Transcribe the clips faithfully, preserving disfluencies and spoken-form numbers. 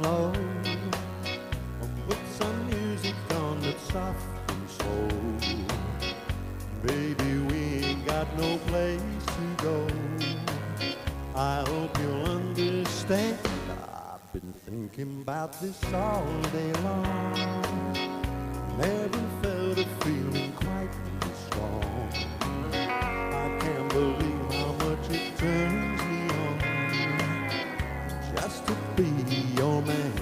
down low. Put some music on that's soft and slow. Baby, we ain't got no place to go. I hope you'll understand. I've been thinking about this all day long. Never felt a feeling quite this strong. I can't believe how much it turns me on just to be your man.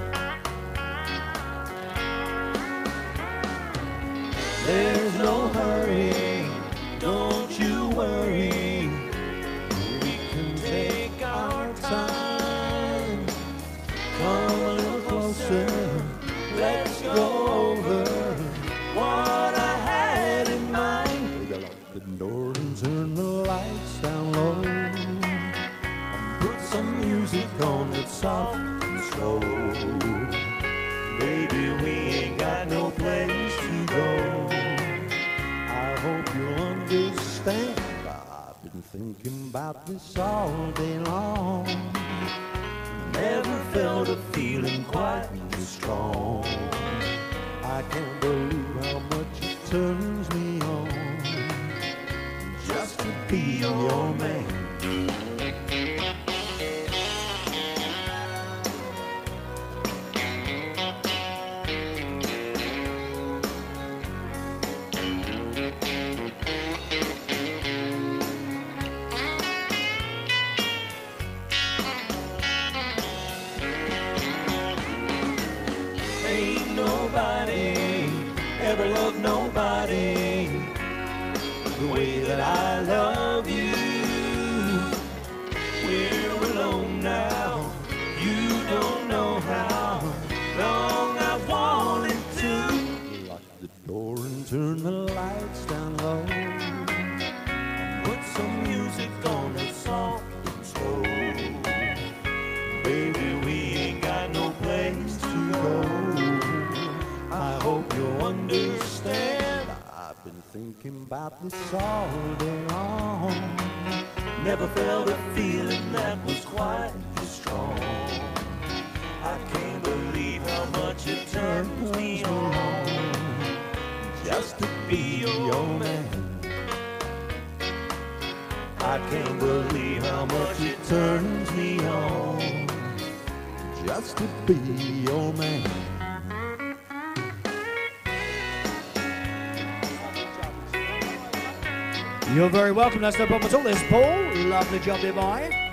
There's no hurry, don't you worry. We can take our time. Come a little closer, let's go over what I had in mind. Lock the door and turn the lights down low. And put some music on that's soft and slow. Baby, we ain't got no place to go. I hope you'll understand. I've been thinking about this all day long. Never felt a feeling quite this strong. I can't believe how much it turns me on just to be your man. Ain't nobody ever loved nobody the way that I love you. We're alone now, you don't know how long I've wanted to. Lock the door and turn the lights down low. Put some music on that's soft and slow. Baby, we ain't got no place to go. I hope you'll understand. I've been thinking about this all day long. Never felt a feeling that was quite this strong. I can't believe how much it turns me on just to be your man. I can't believe how much it turns me on just to be your man. You're very welcome, that's no problem at all. There's Paul. Lovely job there, boy.